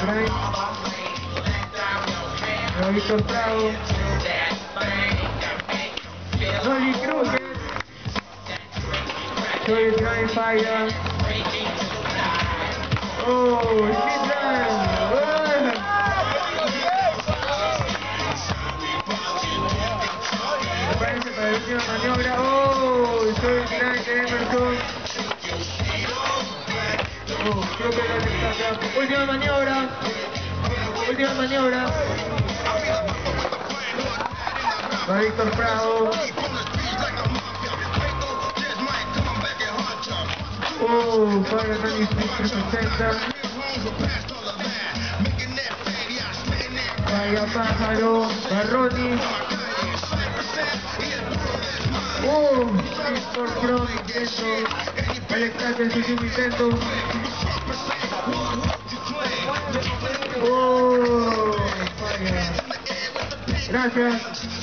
Drive. Víctor Prado. Rolly Kruger. Rolly Drive falla. Oh, Speed Drive. Aparece para la última maniobra. Oh, Rolly Drive de Emerson. Oh, creo que la está. Última maniobra. Última maniobra. Va Víctor Prado. Oh, para Tony Smith 360. Vaya Pájaro. Barroni. Oh, Víctor Pro intento. Alex Tapia en su último intento. Oh, vaya. Gracias.